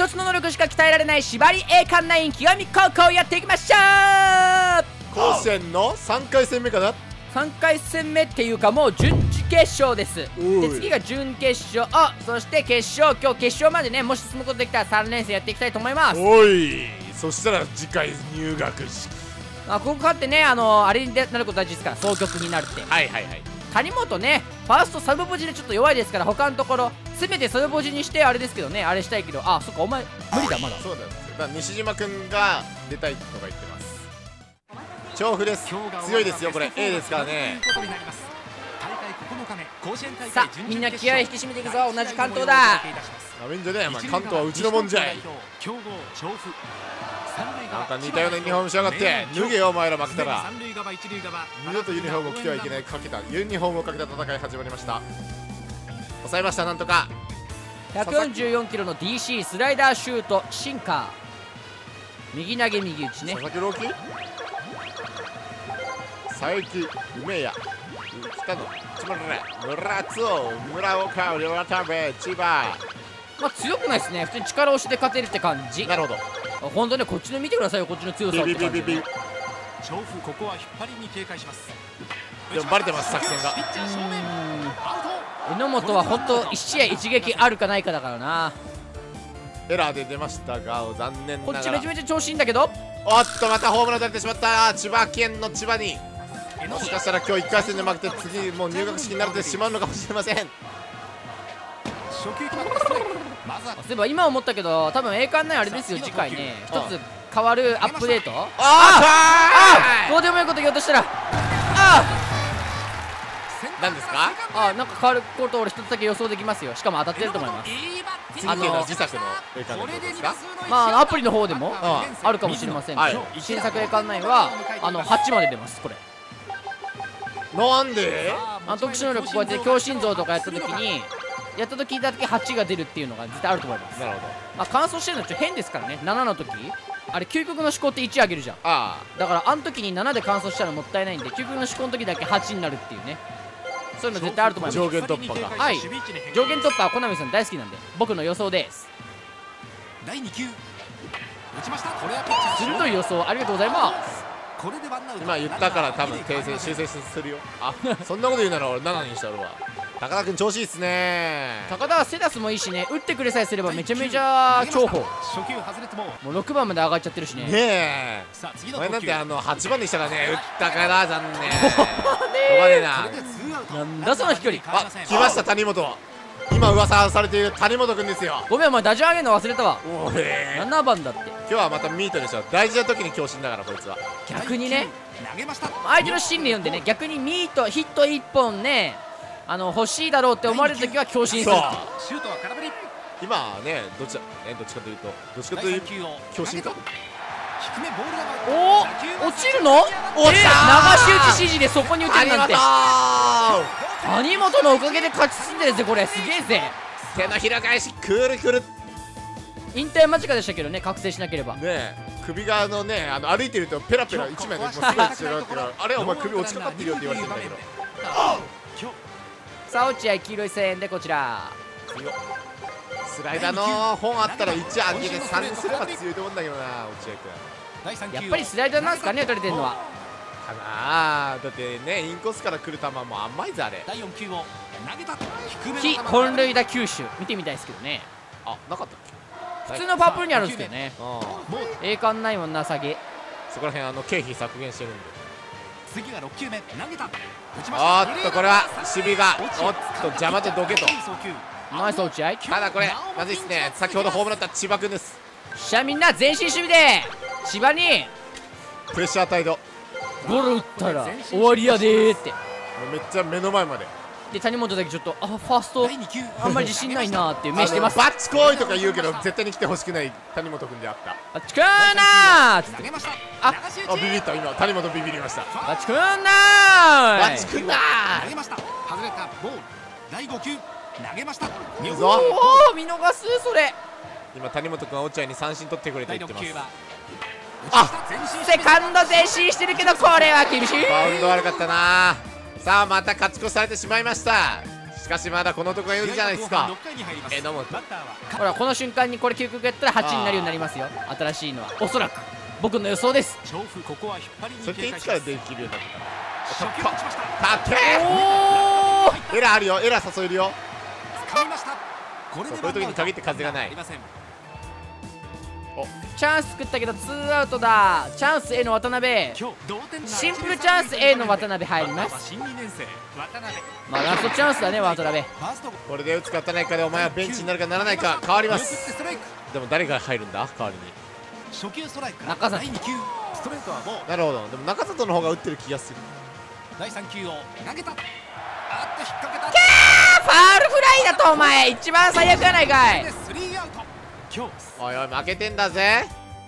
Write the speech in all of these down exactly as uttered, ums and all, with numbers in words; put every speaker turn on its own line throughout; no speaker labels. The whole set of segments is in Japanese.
一つの能力しか鍛えられない縛り栄冠ナイン極み高校やっていきましょう。
甲子園のさんかい戦目かな。
さんかい戦目っていうかもう準々決勝です。で次が準決勝、あそして決勝、今日決勝までねもし進むことできたらさん連戦やっていきたいと思います。
おい、そしたら次回入学式。
あここ勝ってね、あのー、あれになること大事ですから、総局になるって。
はいはいはい。
谷本ねファーストサブポジでちょっと弱いですから、他のところ全てサブポジにしてあれですけどね、あれしたいけど、あそっかお前無理だまだ。
そうなんですよ。だから西島くんが出たいとか言ってます。調布です。強いですよこれ A ですからね。
さあみんな気合い引き締めていくぞ。同じ関東だ。
なめんじゃねえ、まあ、関東はうちのもんじゃい。なんか似たようなユニフォームしやがって。脱げよお前ら負けたら。二度とユニフォームを着てはいけない、かけたユニフォームをかけた戦い始まりました。抑えましたなんとか。
ひゃくよんじゅうよんキロの ディーシー スライダーシュートシンカー、右投げ右打ちね。
佐々木朗希、佐伯、梅谷、北野、千葉村、村津尾、村岡、渡部、千葉。
まあ強くないですね、普通に力押しで勝てるって感じ。
なるほど。
本当ね、こっちの見てくださいよ、こっちの強さって感じ。
ビビビビビ。
調布ここは引っ張りに警戒します。
でもバレてます作戦が。
榎本は本当一試合一撃あるかないかだからな。
エラーで出ましたが残念ながら。
こっちめちゃめちゃ調子いいんだけど、
おっとまたホームラン打たれてしまった。千葉県の千葉にもしかしたら今日いっかい戦で負けて次もう入学式になってしまうのかもしれません。
初球決まったストライク。まずは
そういえば今思ったけど、多分栄冠ないあれですよ、次回ね一つ変わるアップデート。ああどうでもいいこと言おうとしたら、あ
何ですか。
あなんか変わることを俺一つだけ予想できますよ。しかも当たってると思います。
次の自作の栄冠のことですか。
まあアプリの方でも
あ
あるかもしれませんけど、
はい
新作栄冠ナインはあのはちまで出ますこれ。
なんで。
あの特殊能力こうやって強心臓とかやった時にやった時だけはちが出るっていうのが絶対あると思います。
なるほど。
まあ乾燥してるのちょっと変ですからね。ななの時あれ究極の思考っていち上げるじゃん。
あ
だからあの時にななで乾燥したらもったいないんで、究極の思考の時だけはちになるっていうね、そういうの絶対あると思います。
上限突破か。
はい上限突破はコナミさん大好きなんで僕の予想です。
だいに球打ちました。これはピッチャー
鋭い予想ありがとうございます。
これでワンアウト。
今言ったから多分訂正修正するよ。あそんなこと言うなら俺ななにした俺は。高田君調子いいっすね。
高田はセダスもいいしね、打ってくれさえすればめちゃめちゃ重宝。
初球外れても
もうろくばんまで上がっちゃってるしね。
ねえ
さあ次
お前なん
の投球
てあのはちばんでしたからね。打ったから残念。しょうがねえな。
これでツーアウト。
なんだその飛距離。
あ来ました谷本。今噂されている谷本君ですよ。
ごめんお前打順上げるの忘れたわ。
おえ
ななばんだって。
今日はまたミートでしょ。大事な時に強振だからこいつは。
逆にね
投げました。
相手の心理読んでね、逆にミートヒットいっぽんねあの欲しいだろうって思われる時は強振する。
そう
シュートは空振り。
今はねどっちだ、えどっちかというとどっちかというと
球を
強振か。
低めボールが
おお落ちるの。え
落ちた
流し打ち指示でそこに打てるなんて。
あ
谷本のおかげで勝ち進んでるぜこれ。すげえぜ。
手のひら返しくるくる。ね
引退間近でしたけどね、覚醒しなければ。
え首があのねあの歩いてるとペラペラ一枚でもうすぐ違うってからあれお前首落ちかかってるよって言われてんだけど。
さあ落合黄色い声援でこちら。
スライダーの本あったらいち上げてさんにすれば強いと思うんだけどな落合君。
第三球
やっぱりスライダーなんすかね打たれてるのは。
かなあ。だってねインコースから来る球も甘いぜあれ。
だいよん球を投げた。低めの
非本塁打球種見てみたいですけどね。
あなかったっけ。
普通のパープルにあるんですけどね。
うん
もう
栄冠ないもんなさげ。
そこら辺あの経費削減してるんで。
次がろく球目投げた。打ちました。
おっとこれは守備がおっと邪魔とどけと。
ナイス落合。
ただこれまずいっすね。先ほどホームランだった千葉君です。
しゃみんな前進守備で千葉に
プレッシャー態度。
ゴロ打ったら終わりやでーって。
もうめっちゃ目の前まで。
で谷本だけちょっとあファーストあんまり自信ないなーっていう目してます。
あのバッチコーイとか言うけど絶対に来てほしくない谷本君であった。
バッチくんなーっつって
投げました。
あ
流し
あビビ
打ち。
った今谷本ビビりました。
バッチくんな
バ
ー
ッチ君だ
投げました。外れたボール。だいご球投げました。
いいぞ。
おお見逃すそれ。
今谷本君は落合に三振取ってくれと
だい
言ってます。
ろく球は
あ
前進
セカンド前進してるけどこれは厳しい。
バウンド悪かったな。さあまた勝ち越されてしまいました。 しかしまだこの男がいるじゃないですか。榎本。
ほらこの瞬間にこれ究極やったらはちになるようになりますよ。新しいのはおそらく僕の予想です。
それっていつからできるようになったか。立て
おー、
エラーあるよ。エラー誘えるよ。
こ
ういう時に限って風がない。
チャンス作ったけどツーアウトだ。チャンス A の渡辺、シンプルチャンス A の渡辺入ります。まあラストチャンスだね渡辺。
これで打つか打たないかでお前はベンチになるかならないか変わります。でも誰が入るんだ代わりに。
中里。
なるほど。でも中里の方が打ってる気がする。
だいさん球を投げた。あっと引っ掛けた。
ファールフライだとお前一番最悪やないかい。
おいおい負けてんだぜ。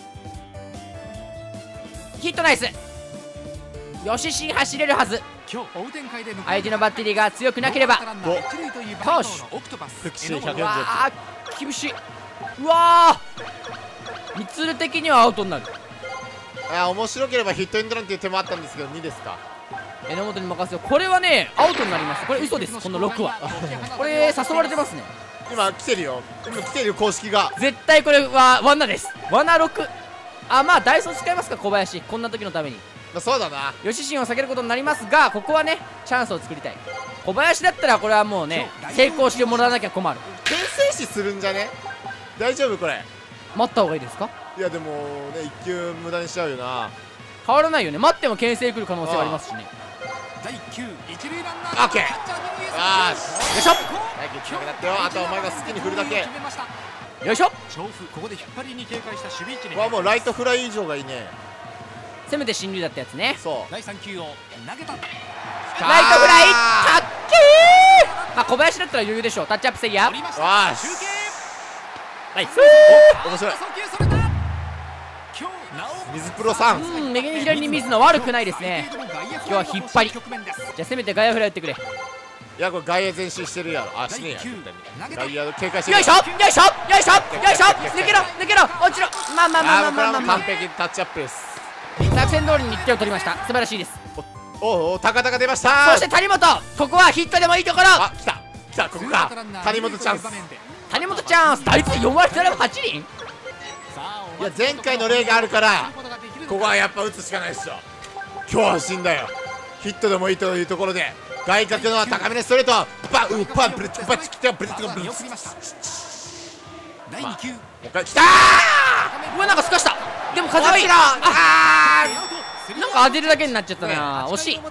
ヒットナイス。吉新走れるはず。相手のバッテリーが強くなければ。投手
復習ひゃくよんじゅう。
うわー厳しい。うわー三鶴的にはアウトになる。
あ、面白ければヒットエンドランっていう手もあったんですけどにですか。
榎本に任せよう。これはねアウトになります。これ嘘です。このろくはこれ誘われてますね。
今来てるよ。今来てるよ公式が。
絶対これは罠です。罠ろく。あ、まあダイソー使いますか小林、こんな時のために。
そうだな。
吉新を避けることになりますが、ここはねチャンスを作りたい。小林だったらこれはもうね成功してもらわなきゃ困る。
牽制死するんじゃね。大丈夫これ。
待った方がいいですか。
いやでもね一球無駄にしちゃうよな。
変わらないよね。待っても牽制来る可能性はありますしね。
だいきゅう一塁ランナ
ー。オッケー。あーよいしょ。大輝つなげだってよ。あとはお前が好きに振るだけ。
よいしょ。
ここで引っ張りに警戒した守備位置に。
ここはもうライトフライ以上がいいね。
せめて進塁だったやつね。
そう。
だいさん球を投げた。
ライトフライたっけー。まあ小林だったら余裕でしょう。タッチアップせいや。わーし。
はい。お面白い。水プロさん。
うん、右に左に水野悪くないですね。今日は引っ張り。じゃあせめて外野フライ打ってくれ。
いやこれ外野前進してるやろ。あしねえや。外野警戒してる。
よいしょよいしょよいしょよいしょ。抜けろ抜けろ落ちろ。まあまあまあまあまあまあまあ。
完璧タッチアップです。
作戦通りにいってを取りました。素晴らしいです。
おおお高田が出ました。
そして谷本、ここはヒットでもいいところ。
あ来た来た。ここか谷本チャンス。
谷本チャンス。打率よん割ならはちにん。
いや前回の例があるからここはやっぱ打つしかないっしょ。今日は死んだよ。ヒットでもいいというところで外角の高めのストレートバンウッパンブリッチバチキタブリッチバンブリッチ。
だいに球。
もう一回来たー。
うわなんかすかした。でも風はいい。
あ
ーなんか当てるだけになっちゃったな。惜しい。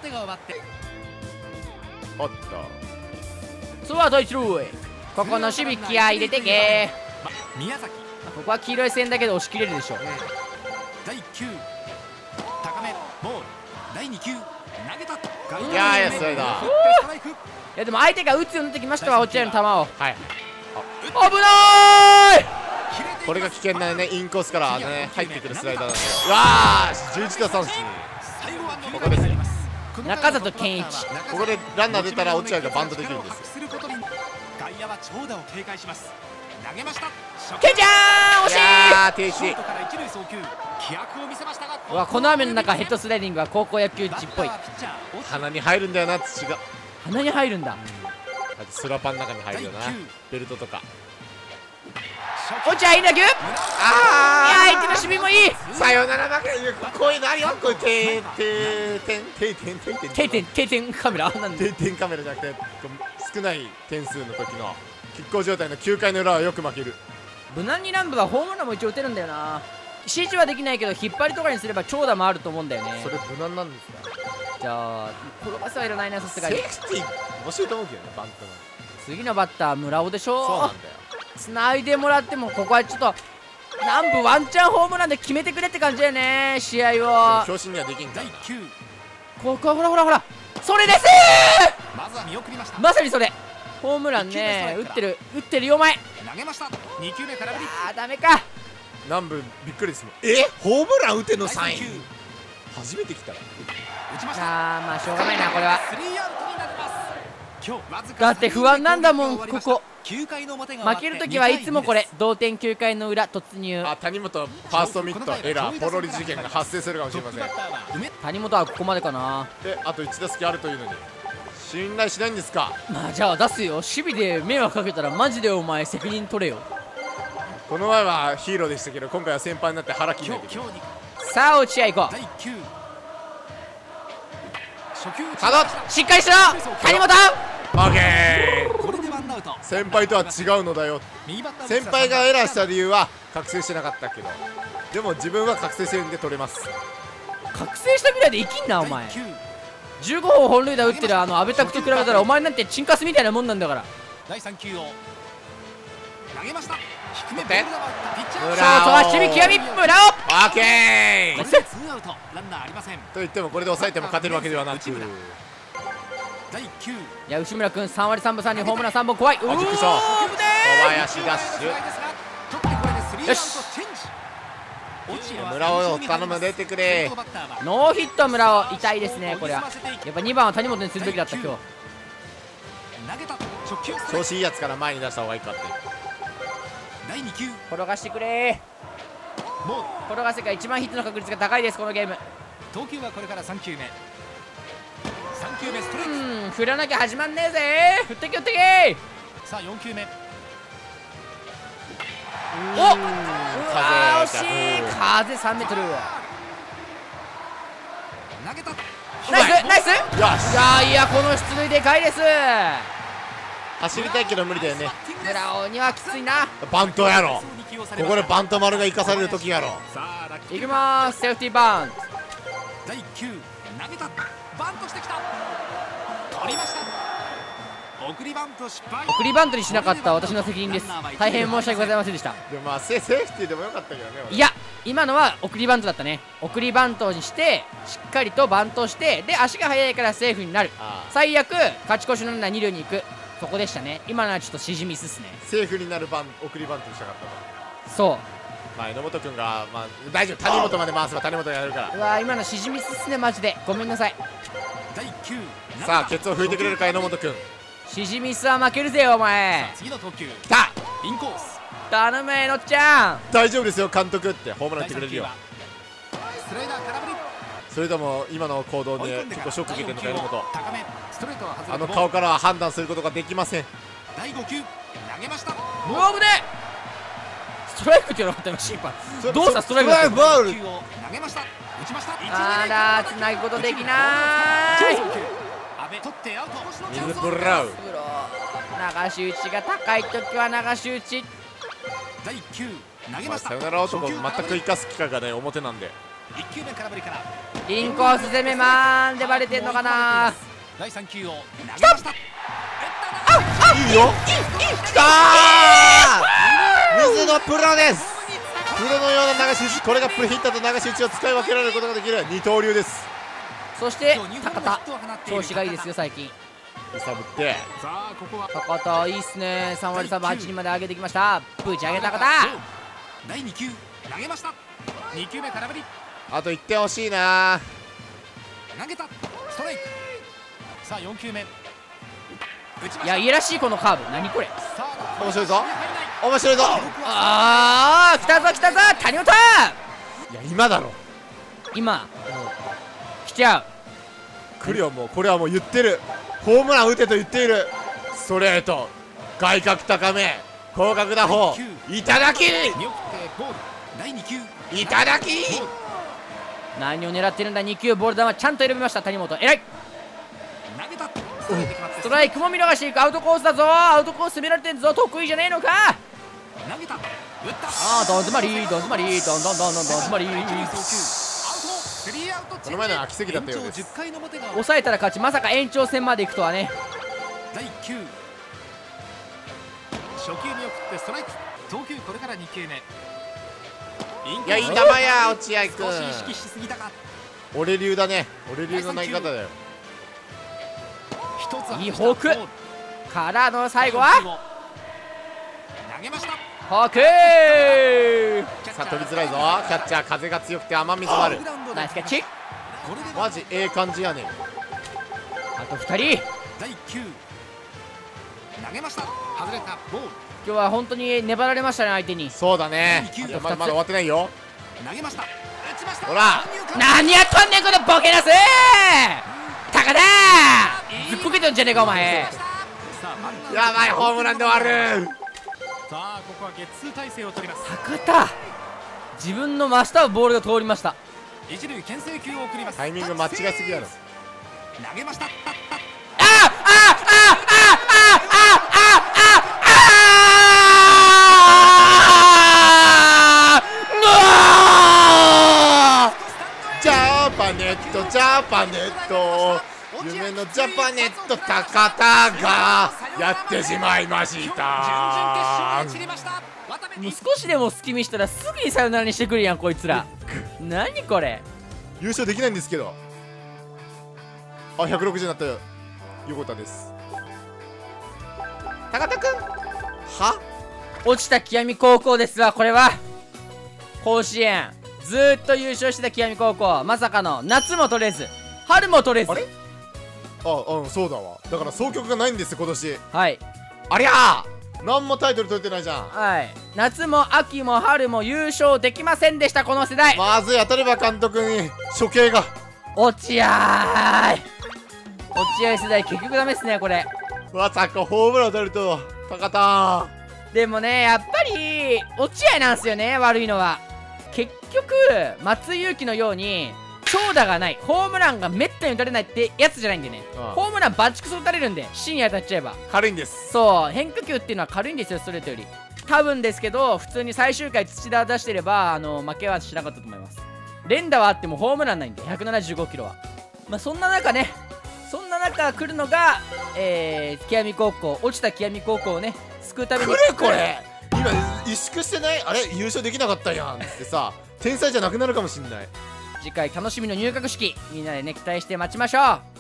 おっと
ツーアウト一塁。ここの守備気合い入れてけー。
宮崎。
ここは黄色い線だけで押し切れるでしょう。
だいきゅう高めボール。だいに球投げた。
いやー安いだ。
いやでも相手が打つようになってきましたわ落合の球を。
はい
危ないー。
これが危険なねインコースからね入ってくるスライダーなんで。うわーじゅういち打三振。ここですね。
中里健一。
ここでランナー出たら落合がバントできるんですよ。
外野は長打を警戒します。投げました。
ケンちゃん惜しい。
いやー停止。
うわこの雨の中ヘッドスライディングは高校野球地っぽい。
鼻に入るんだよな土が。
鼻に入るんだ。
スラパンの中に入るよなベルトとか。
落合いい打球。ああ相手の守備もいい。
さよなら負け。こういうのあるよ。こういう定点定点定点
定点定点カメラなんで。
定点カメラじゃなくて少ない点数の時の拮抗状態のきゅうかいの裏はよく負ける。
無難に南部はホームランも一応打てるんだよな。指示はできないけど引っ張りとかにすれば長打もあると思うんだよね。
それ無難なんですか。
じゃあ転ばせはいらないなさすがに。
セーフティー面白いと思うけどねバントの。
次のバッター村尾でしょ。
そうなんだよ。
つないでもらってもここはちょっと南部ワンチャンホームランで決めてくれって感じだよね試合を。
強振にはできんか。
ここはほらほらほらそれですー。
まずは見送りました。
まさにそれホームランね。打ってる打ってるよ前。
投げました。に球目空振り。
あーダメか。
南部びっくりですもん。えホームラン打てのサイン初めて来た。
打ちました。
あーまあしょうがないなこれは。
スリーアウトになります。今日わずか
だって不安なんだもんここ。
きゅうかいの表が
負けるときはいつもこれ同点きゅうかいの裏突入。
あ谷本ファーストミットエラーポロリ事件が発生するかもしれません。
谷本はここまでかな。
であといち打席あるというのに信頼しないんですか。
まあじゃあ出すよ。守備で迷惑かけたらマジでお前責任取れよ。
この前はヒーローでしたけど、今回は先輩になって腹切んないといけない。
さあ落ち合い行こ
だいきゅう初球
カド
う。しっかりしろ谷本。
オッケー。
これでワンアウト。
先輩とは違うのだよ。
右バッター
先輩がエラーした理由は覚醒してなかったけど、でも自分は覚醒してるんで取れます。
覚醒したぐらいで生きんなお前。
だいきゅう
じゅうごほん本塁打打ってるあの阿部拓と比べたらお前なんてチンカスみたいなもんなんだから。
だいさん球を投げました。低めボ
取って
ール球を打ったピッチャー。
ショートは守備極み村尾。
オッケー
これでツーアウト。ランナーありません。
と言ってもこれで抑えても勝てるわけではなく、
内村だいきゅう
いや内村君さん割さんぶさんにホームランさんぼん怖い。う
あ、びっくりした。小林ダッシュ。
取ってこれでスリーアウトチェンジ。
村尾よ頼む、出てくれ。
ノーヒット村尾痛いですね。これはやっぱにばんは谷本にするべきだった今日。
投げた初球
調子いいやつから前に出した方がいいかって。
だいに球
転がしてくれ。
ボール。
転がせが一番ヒットの確率が高いですこのゲーム。
投球はこれからさん球目。さん球目ストライク。
うん振らなきゃ始まんねえぜ。振ってけ振ってけ。
さあよん球目。
おっあー惜しい。風さんメートル。
投げた
ナイスナイス。
よし。
いやいやこの出塁でかいです。
走りたいけど無理だよね。
村尾にはきついな。
バントやろ。ここでバント丸が生かされる時やろ。
さあラッキー
いきまーすセーフティーバウンド。
だいきゅう投げたバントしてきた。取りました。送りバント失敗。
送りバントにしなかった私の責任です。大変申し訳ございませんでした。
でもまあセセーフティーでもよかったけどね。
いや今のは送りバントだったね。送りバントにしてしっかりとバントしてで足が速いからセーフになる。
ああ
最悪勝ち越しのランナー二塁に行く。そこでしたね。今のはちょっと指示ミスっすね。
セーフになるバン送りバントにしたかったと。
そ
まあ榎本君がまあ大丈夫、谷本まで回せば谷本がやるから
う。うわー今の指示ミスっすねマジで。ごめんなさい。
だいきゅう
さあケツを拭いてくれるか榎本君。
指示ミスは負けるぜお前。
次の投球
きた。
インコース。
頼むえのっちゃん。
大丈夫ですよ監督ってホームラン打ってくれるよ。
スライダー空振り。
それとも今の行動で結構ショック受けてるのか榎本。
高めストレートは外れ
あの顔からは判断することができません。
だいご球投げました。
うわ危ねえ。ストライクって言わなかったよ審判。どうしたストライクだったの。
ボール。
球を投げました。打ちました。
あらつなぐことできなーい。
阿部取ってアウト。
水ブラウン。
流し打ちが高い時は流し打ち。
だいきゅう投げました。
まあサヨナラ男全く生かす機会がね表なんで。
いち球目空振りから
インコース攻めまーんでバレてんのかな。
だいさん球を投げました。
いいよ。きたー。水のプロです。プロのような流し打ち、これがプレヒッターと流し打ちを使い分けられることができる二刀流です。
そして高田調子がいいですよ最近。
揺さぶって
さあここは
高田いいっすね。さん割さんぶはちにんまで上げてきました。ぶち上げた高田。
だいに球投げました。に球目空振り。
あといってん欲しいな。
投げたストライク。さあよん球目打ちました。
いやいやらしいこのカーブ何これ。
さあ
面白いぞ面白いぞ。
あー来たぞ来たぞ谷本。
いや今だろ。
今来ちゃう。
来るよもう。これはもう言ってる。ホームラン打てと言っている。ストレート外角高め広角打法いただき
見送ってボール。だいに球
いただき。
何を狙ってるんだ。に球ボール球ちゃんと選びました谷本偉い。
投げたストライク決まって
ストライクも見逃していく。アウトコースだぞ。アウトコース攻められてんぞ。得意じゃねえのか。
投げた打った
あーどん詰まりどん詰まりどんどんどんどんどん詰まり。
送球アウトスリーアウトチェンジ。
この前のは奇跡だったようです
延長じゅっかいの表が
抑えたら勝ち。まさか延長戦まで行くとはね。
だいきゅう初球見送ってストライク。投球これからに球目。
いやいい球や落合君。
少し意識しすぎたか。
俺流だね。俺流の投げ方だよ。
一つ
いいフォークからの最後は
投げました。
フォーク。
さあ取りづらいぞ。キャッチャー風が強くて雨水もある。
ナイスキャッチ。
マジええ感じやねん。
あとふたり。
だいきゅう投げました。外れたボール。
今日は本当に粘られましたね相手に。
そうだね。いやまだまだ終わってないよ。
投げました。打ちました。
ほら
何やっとんねんこのボケなせー。 高田ずっこけてんじゃねえかお前。
やばい、ホームランで終わる。
さあここはゲッツー体勢を取ります。
高田自分の真下をボールが通りました。
一塁牽制球を送ります。
タイミング間違いすぎやろ。
投げました。
あああああああ
ジャパネットジャパネット夢のジャパネット高田がやってしまいました
もう少しでも隙見したらすぐにサヨナラにしてくるやんこいつら。何これ。
優勝できないんですけど。あ、ひゃくろくじゅうになったよ。横田です。高田くんは
落ちた極み高校ですわ。これは甲子園ずーっと優勝してた極み高校、まさかの夏も取れず春も取れず。
あれあ、うん、そうだわ。だから総局がないんです今年。
はい、
ありゃー、何もタイトル取れてないじゃん。
はい、夏も秋も春も優勝できませんでしたこの世代。
まずい、当たれば監督に処刑が。
落合落合世代結局ダメっすねこれ。
まさかホームラン打たれると高田。
でもねやっぱり落合なんすよね悪いのは。結局松井裕樹のように長打がない、ホームランがめったに打たれないってやつじゃないんでね。
ああ
ホームランバチクソ打たれるんで芯に当たっちゃえば
軽いんです。
そう、変化球っていうのは軽いんですよストレートより。多分ですけど普通に最終回土田出してればあの負けはしなかったと思います。連打はあってもホームランないんでひゃくななじゅうごキロは。まあそんな中ね、そんな中来るのがえー、極み高校、落ちた極み高校をね救うために
これこれ今萎縮してない？あれ優勝できなかったやんってさ天才じゃなくなるかもしんない。
次回楽しみの入学式みんなでね期待して待ちましょう。